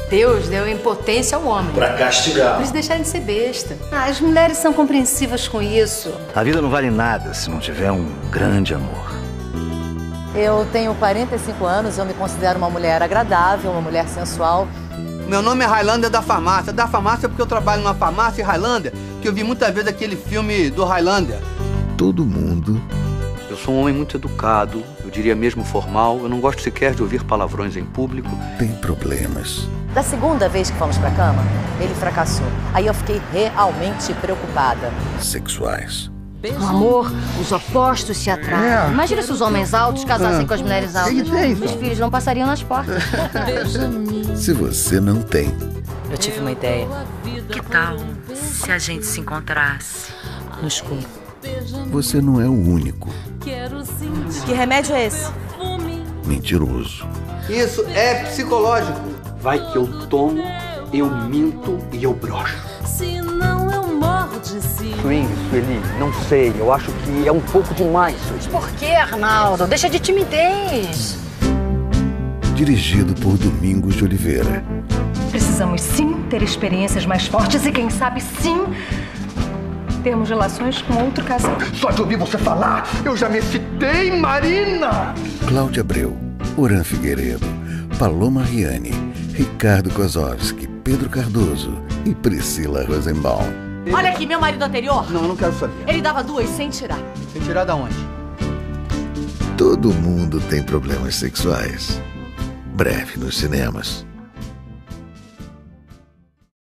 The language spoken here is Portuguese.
Deus deu impotência ao homem. Pra castigar. Pra eles deixarem de ser besta. As mulheres são compreensivas com isso. A vida não vale nada se não tiver um grande amor. Eu tenho 45 anos, eu me considero uma mulher agradável, uma mulher sensual. Meu nome é Highlander da Farmácia. Da Farmácia porque eu trabalho numa farmácia em Highlander, que eu vi muitas vezes aquele filme do Highlander. Todo mundo. Eu sou um homem muito educado, eu diria mesmo formal. Eu não gosto sequer de ouvir palavrões em público. Tem problemas. Da segunda vez que fomos pra cama, ele fracassou. Aí eu fiquei realmente preocupada. Sexuais. No amor, os opostos se atraem. Imagina se os homens altos casassem com as mulheres altas. Os filhos não passariam nas portas. Se você não tem. Eu tive uma ideia. Que tal se a gente se encontrasse no escuro? Você não é o único. Que remédio é esse? Mentiroso. Isso é psicológico. Vai que eu tomo, eu minto e eu broxo. Senão eu morro de si. Swing, Sueli, não sei, eu acho que é um pouco demais. Por que, Arnaldo? Deixa de timidez. Dirigido por Domingos de Oliveira. Precisamos sim ter experiências mais fortes e quem sabe sim termos relações com outro casal. Só de ouvir você falar, eu já me excitei, Marina! Cláudia Abreu, Oran Figueiredo, Paloma Riani, Ricardo Kozovski, Pedro Cardoso e Priscila Rosenbaum. Olha aqui, meu marido anterior. Não, eu não quero saber. Ele dava 2 sem tirar. Sem tirar da onde? Todo mundo tem problemas sexuais. Breve nos cinemas.